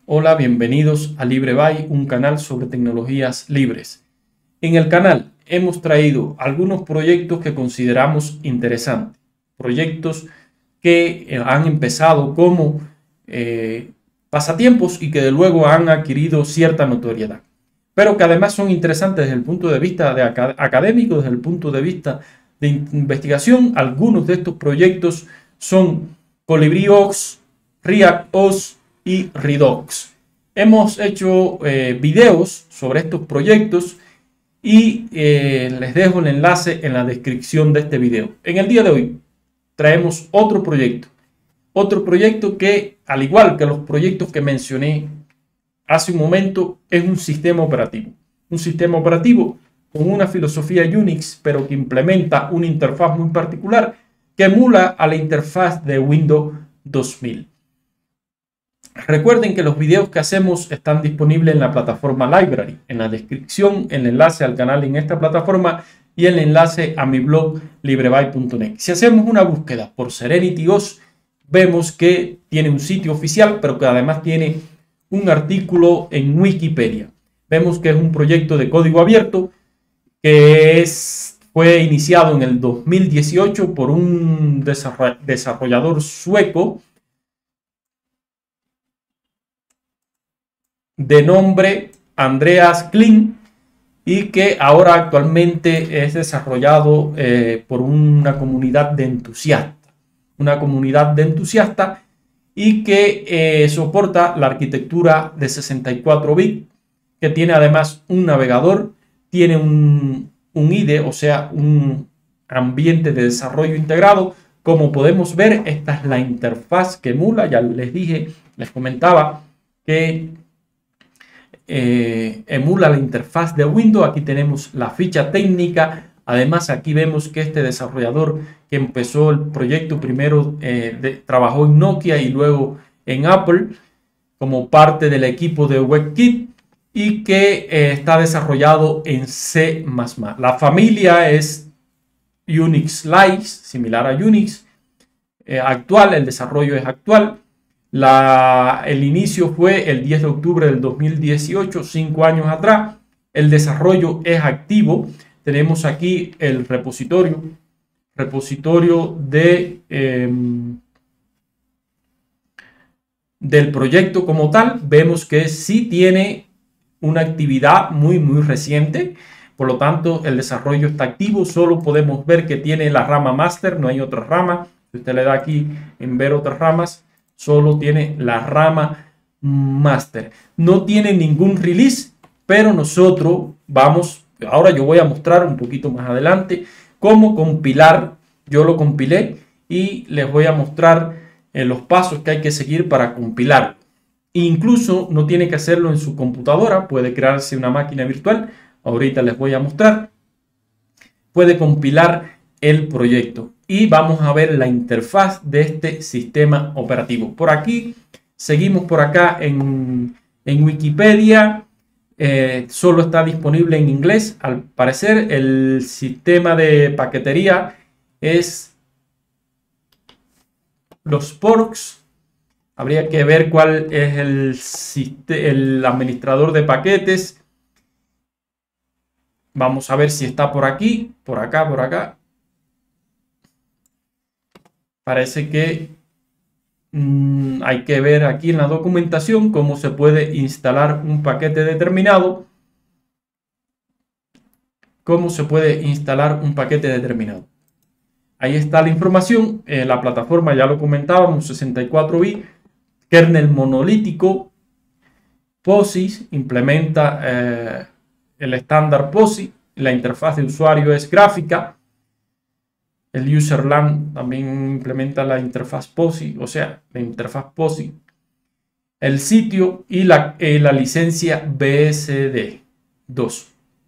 Hola, bienvenidos a LibreBay, un canal sobre tecnologías libres. En el canal hemos traído algunos proyectos que consideramos interesantes, proyectos que han empezado como pasatiempos y que de luego han adquirido cierta notoriedad, pero que además son interesantes desde el punto de vista académico, desde el punto de vista de investigación. Algunos de estos proyectos son ColibriOS, ReactOS y Redux. Hemos hecho videos sobre estos proyectos y les dejo el enlace en la descripción de este video. En el día de hoy traemos otro proyecto que, al igual que los proyectos que mencioné hace un momento, es un sistema operativo. Un sistema operativo con una filosofía Unix, pero que implementa una interfaz muy particular que emula a la interfaz de Windows 2000. Recuerden que los videos que hacemos están disponibles en la plataforma Library. En la descripción, el enlace al canal en esta plataforma y el enlace a mi blog libreby.net. Si hacemos una búsqueda por SerenityOS, vemos que tiene un sitio oficial, pero que además tiene un artículo en Wikipedia. Vemos que es un proyecto de código abierto que fue iniciado en el 2018 por un desarrollador sueco de nombre Andreas Kling y que ahora actualmente es desarrollado por una comunidad de entusiastas, y que soporta la arquitectura de 64 bits, que tiene además un navegador, tiene un IDE, o sea, un ambiente de desarrollo integrado. Como podemos ver, esta es la interfaz que emula. Ya les comentaba que emula la interfaz de Windows. Aquí tenemos la ficha técnica. Además, aquí vemos que este desarrollador que empezó el proyecto primero trabajó en Nokia y luego en Apple como parte del equipo de WebKit y que está desarrollado en C++. La familia es Unix Lite, similar a Unix, actual. El desarrollo es actual. El inicio fue el 10 de octubre del 2018, 5 años atrás. El desarrollo es activo. Tenemos aquí el repositorio del proyecto como tal. Vemos que sí tiene una actividad muy reciente. Por lo tanto, el desarrollo está activo. Solo podemos ver que tiene la rama master, no hay otra rama. Si usted le da aquí en ver otras ramas, solo tiene la rama master. No tiene ningún release, pero nosotros ahora yo voy a mostrar un poquito más adelante cómo compilar. Yo lo compilé y les voy a mostrar los pasos que hay que seguir para compilar. Incluso no tiene que hacerlo en su computadora, puede crearse una máquina virtual. Ahorita les voy a mostrar. Puede compilar el proyecto y vamos a ver la interfaz de este sistema operativo. Por aquí, seguimos por acá en Wikipedia. Solo está disponible en inglés. Al parecer, el sistema de paquetería es los ports. Habría que ver cuál es el administrador de paquetes. Vamos a ver si está por aquí, por acá. Parece que hay que ver aquí en la documentación cómo se puede instalar un paquete determinado. Ahí está la información. La plataforma ya lo comentábamos, 64 bits, kernel monolítico. POSIX implementa el estándar POSIX. La interfaz de usuario es gráfica. El userland también implementa la interfaz POSIX, o sea, la interfaz POSIX. El sitio y la licencia BSD2.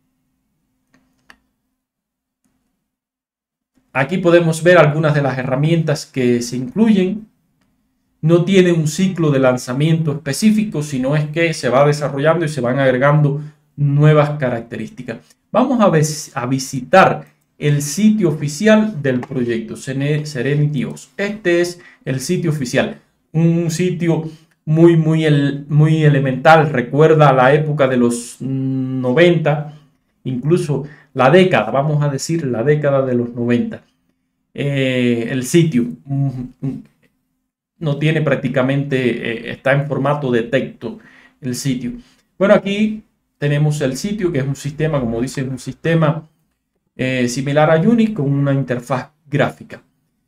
Aquí podemos ver algunas de las herramientas que se incluyen. No tiene un ciclo de lanzamiento específico, sino es que se va desarrollando y se van agregando nuevas características. Vamos a visitar el sitio oficial del proyecto SerenityOS. Este es el sitio oficial, un sitio muy elemental, recuerda la época de los 90, incluso la década, vamos a decir la década de los 90. El sitio no tiene prácticamente, está en formato de texto el sitio. Bueno, aquí tenemos el sitio, que es un sistema, como dice, un sistema similar a Unix con una interfaz gráfica.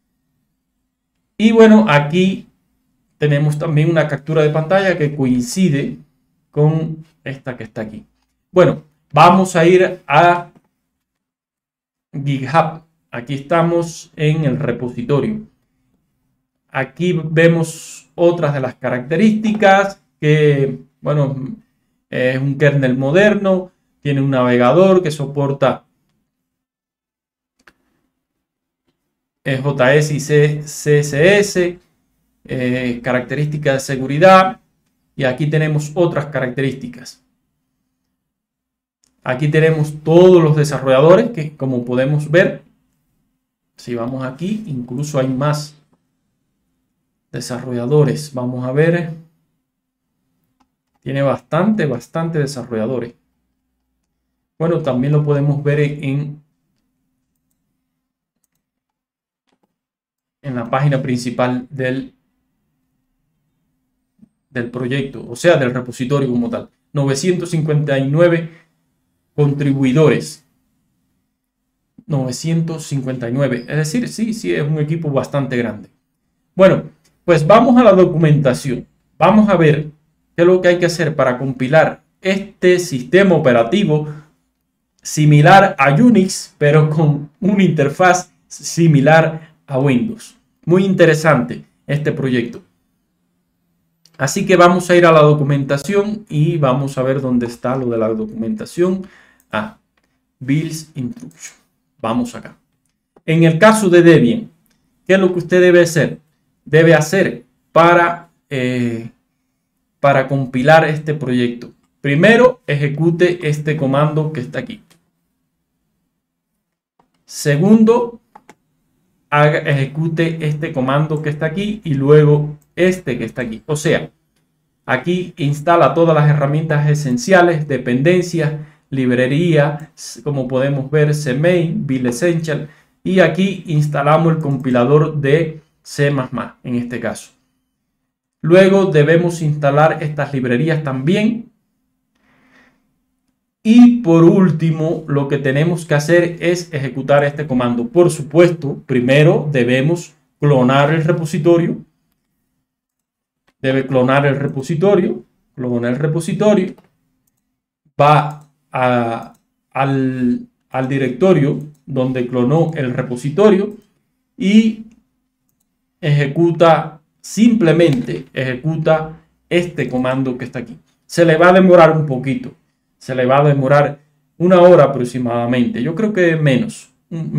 Y bueno, aquí tenemos también una captura de pantalla que coincide con esta que está aquí. Bueno, vamos a ir a GitHub. Aquí estamos en el repositorio. Aquí vemos otras de las características que, bueno, es un kernel moderno, tiene un navegador que soporta JS y CSS, características de seguridad, y aquí tenemos otras características. Aquí tenemos todos los desarrolladores que, como podemos ver, si vamos aquí, incluso hay más desarrolladores. Vamos a ver, tiene bastante desarrolladores. Bueno, también lo podemos ver en la página principal del proyecto, o sea, del repositorio como tal. 959 contribuidores. 959, es decir, sí, es un equipo bastante grande. Bueno, pues vamos a la documentación. Vamos a ver qué es lo que hay que hacer para compilar este sistema operativo similar a Unix, pero con una interfaz similar a Windows. Muy interesante este proyecto. Así que vamos a ir a la documentación y vamos a ver dónde está lo de la documentación. Build Instruction. Vamos acá. En el caso de Debian, ¿qué es lo que usted debe hacer? Debe hacer para compilar este proyecto. Primero, ejecute este comando que está aquí. Segundo, ejecute este comando que está aquí y luego este que está aquí. O sea, aquí instala todas las herramientas esenciales, dependencias, librería, como podemos ver, CMain, Build Essential, y aquí instalamos el compilador de C++, en este caso. Luego debemos instalar estas librerías también. Y por último, lo que tenemos que hacer es ejecutar este comando. Por supuesto, primero debemos clonar el repositorio. Debe clonar el repositorio. Clona el repositorio. Va al directorio donde clonó el repositorio y simplemente ejecuta este comando que está aquí. Se le va a demorar un poquito. Se le va a demorar 1 hora aproximadamente. Yo creo que menos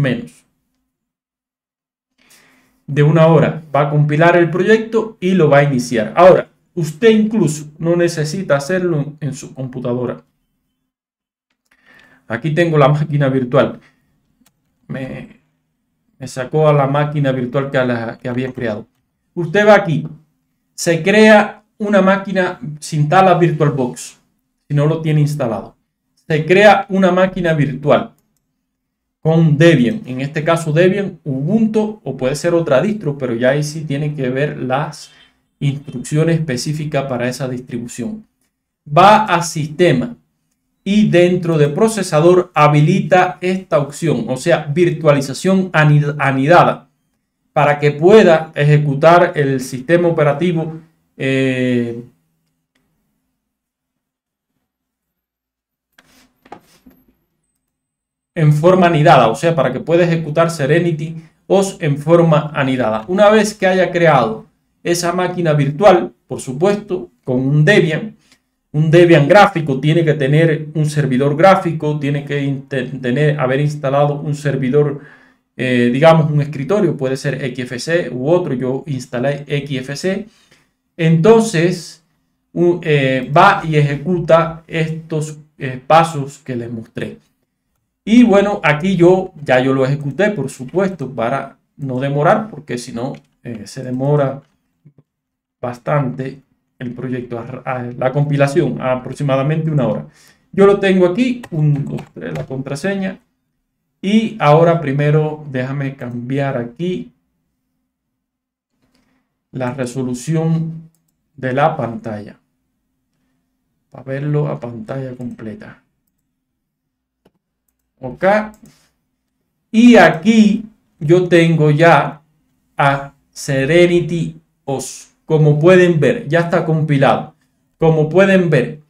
de 1 hora. Va a compilar el proyecto y lo va a iniciar. Ahora, usted incluso no necesita hacerlo en su computadora. Aquí tengo la máquina virtual. Me sacó a la máquina virtual que había creado. Usted va aquí. Se crea una máquina, se instala VirtualBox. Si no lo tiene instalado, se crea una máquina virtual con Debian, en este caso Debian, Ubuntu o puede ser otra distro, pero ya ahí sí tiene que ver las instrucciones específicas para esa distribución. Va a sistema y dentro de procesador habilita esta opción, o sea, virtualización anidada, para que pueda ejecutar el sistema operativo en forma anidada, o sea, para que pueda ejecutar Serenity OS en forma anidada. Una vez que haya creado esa máquina virtual, por supuesto, con un Debian gráfico, tiene que tener un servidor gráfico, tiene que haber instalado un servidor, digamos un escritorio, puede ser XFCE u otro, yo instalé XFCE. Entonces, va y ejecuta estos pasos que les mostré. Y bueno, aquí yo lo ejecuté, por supuesto, para no demorar, porque si no se demora bastante el proyecto, la compilación, a aproximadamente 1 hora. Yo lo tengo aquí, 1, 2, 3, la contraseña. Y ahora primero déjame cambiar aquí la resolución de la pantalla para verlo a pantalla completa. Ok. Y aquí yo tengo ya a Serenity OS. Como pueden ver, ya está compilado. Como pueden ver,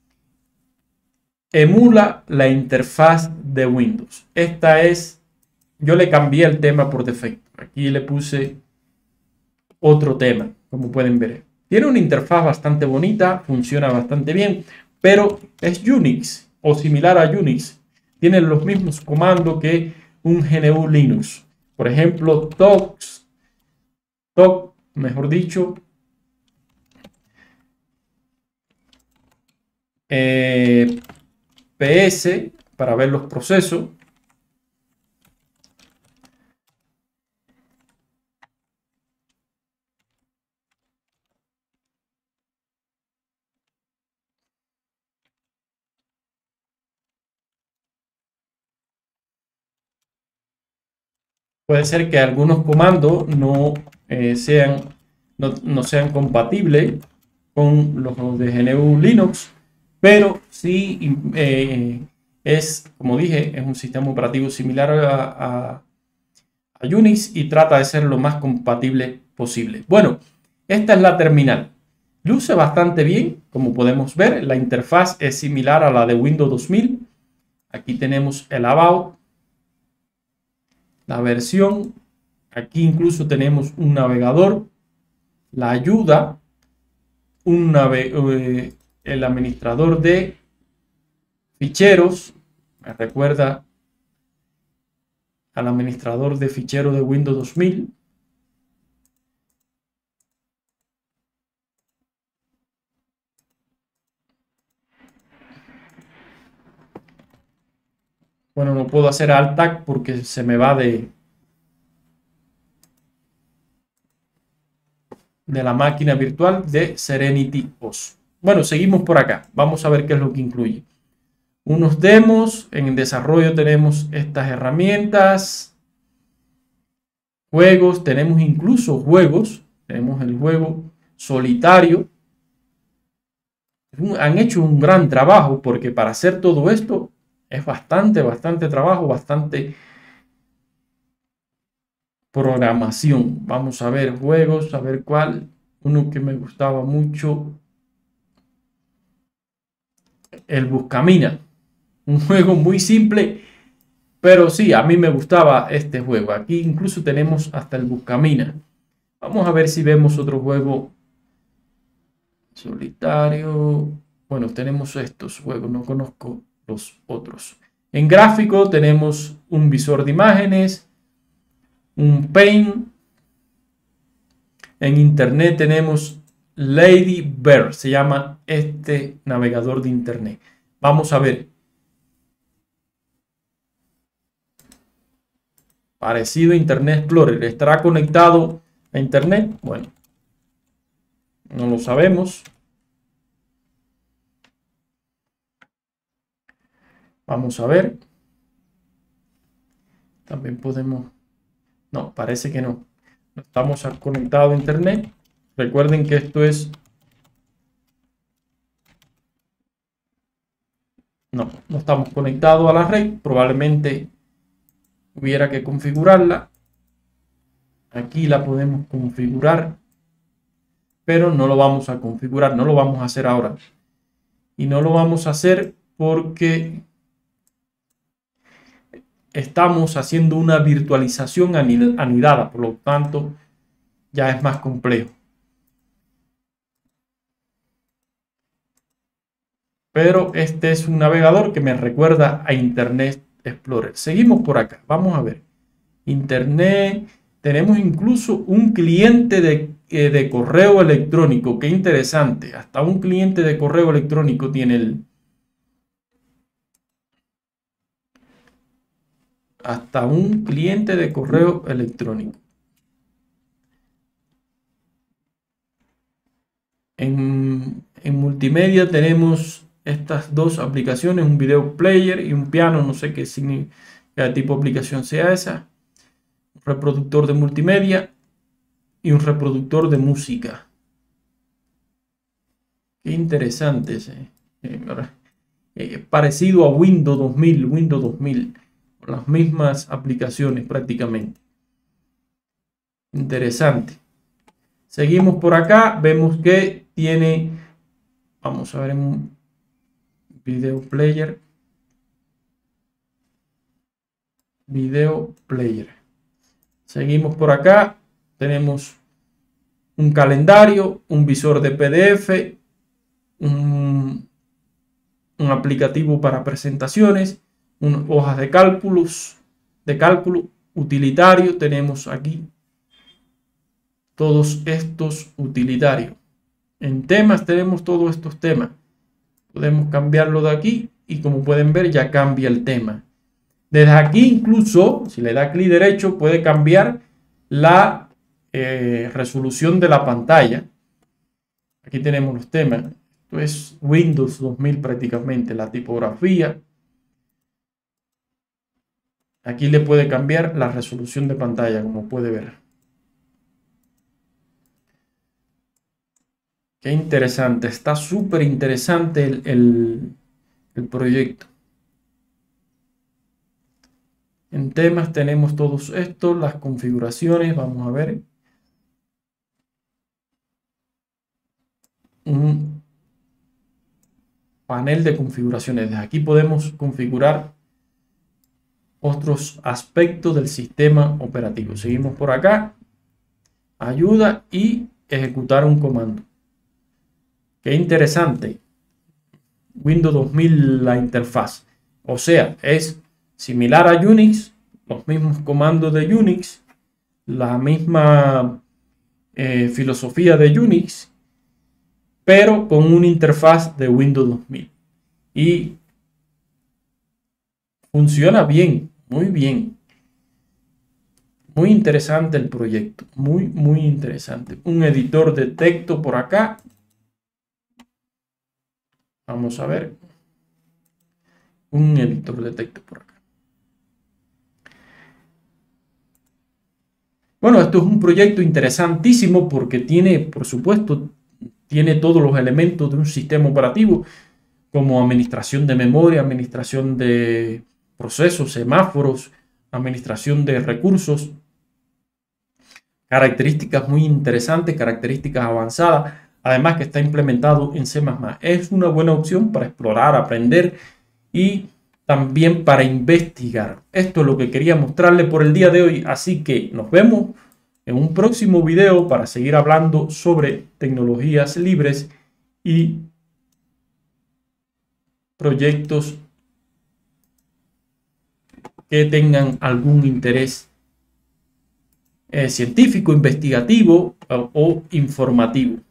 emula la interfaz de Windows. Esta es, yo le cambié el tema por defecto. Aquí le puse otro tema, como pueden ver. Tiene una interfaz bastante bonita, funciona bastante bien, pero es Unix o similar a Unix. Tiene los mismos comandos que un GNU Linux. Por ejemplo, mejor dicho, PS para ver los procesos. Puede ser que algunos comandos no sean compatibles con los de GNU Linux, pero sí es, como dije, es un sistema operativo similar a Unix y trata de ser lo más compatible posible. Bueno, esta es la terminal. Luce bastante bien, como podemos ver. La interfaz es similar a la de Windows 2000. Aquí tenemos el About, la versión. Aquí incluso tenemos un navegador, la ayuda, el administrador de ficheros. Me recuerda al administrador de ficheros de Windows 2000. Bueno, no puedo hacer Alt Tab porque se me va de la máquina virtual de Serenity OS. Bueno, seguimos por acá. Vamos a ver qué es lo que incluye. Unos demos. En desarrollo tenemos estas herramientas. Juegos. Tenemos incluso juegos. Tenemos el juego solitario. Han hecho un gran trabajo porque para hacer todo esto es bastante trabajo, bastante programación. Vamos a ver juegos, a ver cuál. Uno que me gustaba mucho, el Buscamina. Un juego muy simple, pero sí, a mí me gustaba este juego. Aquí incluso tenemos hasta el Buscamina. Vamos a ver si vemos otro juego solitario. Bueno, tenemos estos juegos, no conozco los otros. En gráfico tenemos un visor de imágenes, un Paint. En internet tenemos Lady Bird, se llama este navegador de internet. Vamos a ver. Parecido a Internet Explorer. ¿Estará conectado a internet? Bueno, no lo sabemos. Vamos a ver. También podemos... No, parece que no. No estamos conectados a internet. Recuerden que esto es... No, no estamos conectados a la red. Probablemente hubiera que configurarla. Aquí la podemos configurar, pero no lo vamos a configurar, no lo vamos a hacer ahora. Y no lo vamos a hacer porque estamos haciendo una virtualización anidada, por lo tanto ya es más complejo. Pero este es un navegador que me recuerda a Internet Explorer. Seguimos por acá, vamos a ver. Internet, tenemos incluso un cliente de correo electrónico. Qué interesante, hasta un cliente de correo electrónico tiene hasta un cliente de correo electrónico. En multimedia tenemos estas dos aplicaciones, un video player y un piano, no sé qué tipo de aplicación sea esa. Un reproductor de multimedia y un reproductor de música. Qué interesante ese. Parecido a Windows 2000, con las mismas aplicaciones prácticamente. Interesante. Seguimos por acá, vemos que tiene, vamos a ver en un video player. Video player. Seguimos por acá, tenemos un calendario, un visor de PDF, un aplicativo para presentaciones, hojas de cálculo utilitario. Tenemos aquí todos estos utilitarios. En temas tenemos todos estos temas. Podemos cambiarlo de aquí y como pueden ver ya cambia el tema. Desde aquí incluso, si le da clic derecho, puede cambiar la resolución de la pantalla. Aquí tenemos los temas. Esto es Windows 2000 prácticamente, la tipografía. Aquí le puede cambiar la resolución de pantalla, como puede ver. Qué interesante, está súper interesante el proyecto. En temas tenemos todos estos, las configuraciones, vamos a ver. Un panel de configuraciones. Desde aquí podemos configurar otros aspectos del sistema operativo. Seguimos por acá. Ayuda y ejecutar un comando. Qué interesante. Windows 2000 la interfaz. O sea, es similar a Unix, los mismos comandos de Unix, la misma filosofía de Unix, pero con una interfaz de Windows 2000. Y funciona bien, muy bien. Muy interesante el proyecto, muy interesante. Un editor de texto por acá. Vamos a ver. Un editor de texto por acá. Bueno, esto es un proyecto interesantísimo porque tiene, por supuesto, tiene todos los elementos de un sistema operativo, como administración de memoria, administración de procesos, semáforos, administración de recursos, características muy interesantes, características avanzadas, además que está implementado en C++. Es una buena opción para explorar, aprender y también para investigar. Esto es lo que quería mostrarle por el día de hoy, así que nos vemos en un próximo video para seguir hablando sobre tecnologías libres y proyectos que tengan algún interés científico, investigativo o informativo.